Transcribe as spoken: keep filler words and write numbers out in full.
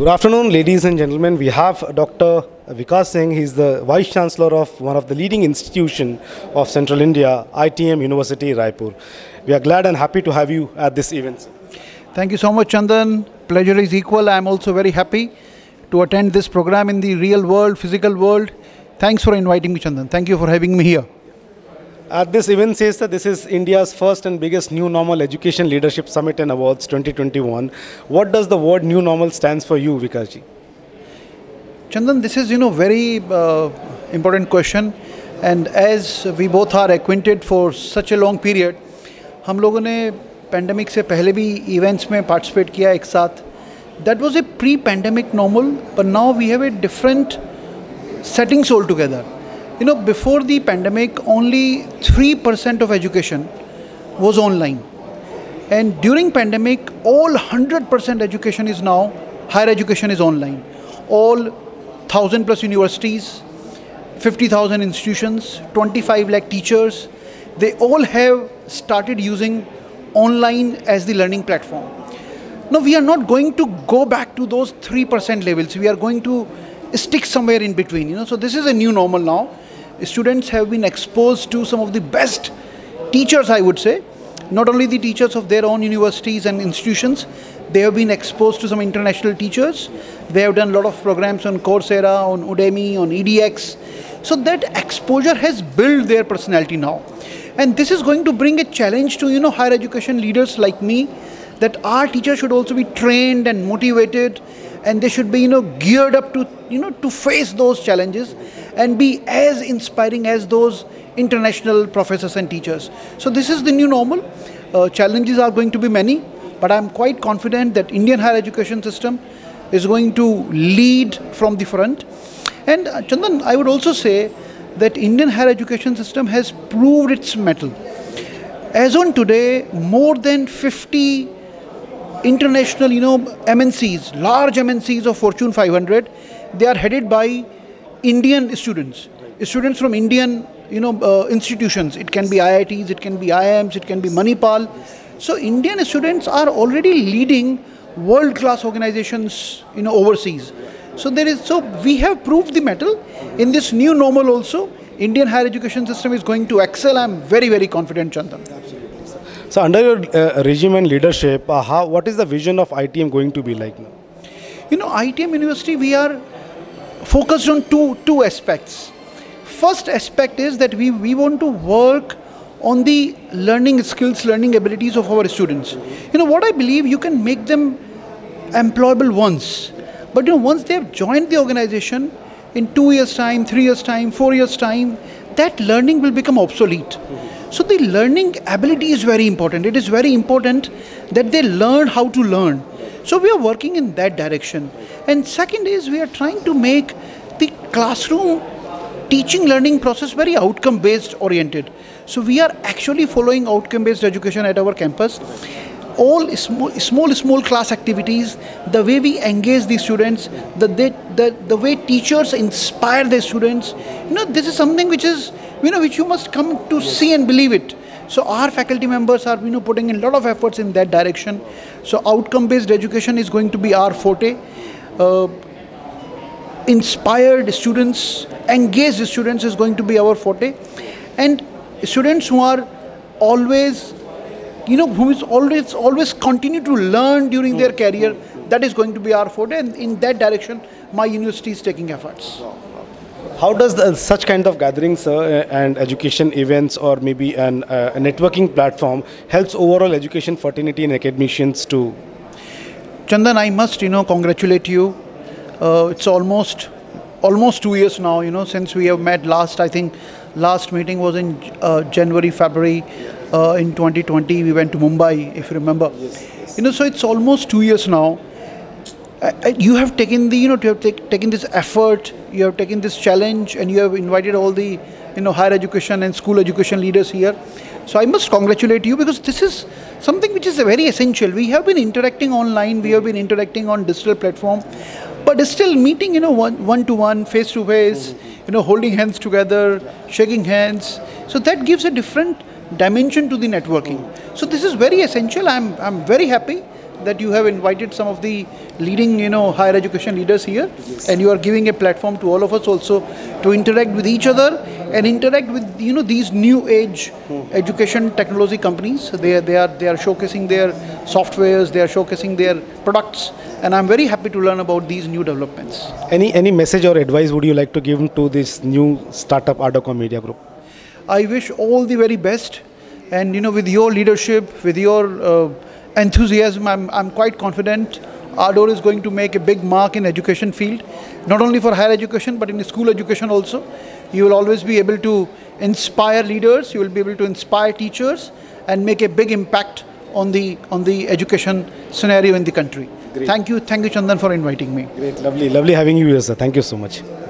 Good afternoon, ladies and gentlemen. We have Doctor Vikas Singh. He is the Vice Chancellor of one of the leading institutions of Central India, I T M University, Raipur. We are glad and happy to have you at this event. Thank you so much, Chandan. Pleasure is equal. I am also very happy to attend this program in the real world, physical world. Thanks for inviting me, Chandan. Thank you for having me here. At this event says that this is India's first and biggest New Normal Education Leadership Summit and Awards twenty twenty-one. What does the word New Normal stands for you, Vikasji? Chandan, this is, you know, very uh, important question. And as we both are acquainted for such a long period, हम लोगों ने pandemic से पहले भी events में participate किया एक साथ. That was a pre-pandemic normal, but now we have a different settings altogether. You know, before the pandemic, only three percent of education was online. And during pandemic, all one hundred percent education is now, higher education is online. All one thousand plus universities, fifty thousand institutions, twenty-five lakh teachers, they all have started using online as the learning platform. Now, we are not going to go back to those three percent levels. We are going to stick somewhere in between. You know, so this is a new normal now. Students have been exposed to some of the best teachers, I would say. Not only the teachers of their own universities and institutions, they have been exposed to some international teachers. They have done a lot of programs on Coursera, on Udemy, on E D X. So that exposure has built their personality now. And this is going to bring a challenge to, you know, higher education leaders like me, that our teachers should also be trained and motivated, and they should be, you know, geared up to, you know, to face those challenges and be as inspiring as those international professors and teachers. So this is the new normal. Uh, challenges are going to be many, but I'm quite confident that Indian higher education system is going to lead from the front. And uh, Chandan, I would also say that Indian higher education system has proved its mettle. As on today, more than fifty international, you know, M N Cs, large M N Cs of Fortune five hundred, they are headed by Indian students, students from Indian, you know, uh, institutions. It can be I I Ts, it can be I I Ms, it can be Manipal. So Indian students are already leading world-class organizations, you know, overseas. So there is, so we have proved the mettle. In this new normal also, Indian higher education system is going to excel. I'm very, very confident, Chandan. Absolutely, sir. So under your uh, regime and leadership, uh, how, what is the vision of I T M going to be like now? You know, I T M University, we are focused on two, two aspects. First aspect is that we, we want to work on the learning skills, learning abilities of our students. You know, what I believe, you can make them employable once. But you know, once they have joined the organization, in two years' time, three years' time, four years' time, that learning will become obsolete. Mm-hmm. So the learning ability is very important. It is very important that they learn how to learn. So we are working in that direction. And second is, we are trying to make the classroom teaching learning process very outcome based oriented. So we are actually following outcome based education at our campus. All small, small, small class activities, the way we engage the students, the, they, the, the way teachers inspire their students, you know, this is something which is, you know, which you must come to see and believe it. So our faculty members are, you know, putting in a lot of efforts in that direction. So outcome-based education is going to be our forte. Uh, inspired students, engaged students is going to be our forte. And students who are always, you know, who is always, always continue to learn during their career, that is going to be our forte. And in that direction, my university is taking efforts. How does the, such kind of gatherings uh, and education events, or maybe an, uh, a networking platform, helps overall education fraternity and academicians to? Chandan, I must, you know, congratulate you. Uh, it's almost, almost two years now, you know, since we have met last. I think last meeting was in uh, January, February uh, in twenty twenty. We went to Mumbai, if you remember. Yes, yes. You know, so it's almost two years now. Uh, you have taken the, you know, you have take, taken this effort, you have taken this challenge, and you have invited all the, you know, higher education and school education leaders here. So I must congratulate you, because this is something which is very essential. We have been interacting online, we have been interacting on digital platform, but still meeting, you know, one, one to one, face to face, you know, holding hands together, shaking hands. So that gives a different dimension to the networking. So this is very essential. I'm, I'm very happy that you have invited some of the leading, you know, higher education leaders here, yes. And you are giving a platform to all of us also to interact with each other and interact with, you know, these new age hmm. education technology companies. They are, they are they are showcasing their softwares, they are showcasing their products, and I'm very happy to learn about these new developments. Any any message or advice would you like to give to this new startup Ardocom Media Group? I wish all the very best, and you know, with your leadership, with your uh, enthusiasm, I'm, I'm quite confident Ardor is going to make a big mark in education field, not only for higher education, but in school education also. You will always be able to inspire leaders, you will be able to inspire teachers, and make a big impact on the, on the education scenario in the country. Great. Thank you, thank you Chandan for inviting me. Great, lovely, lovely having you here, sir. Thank you so much.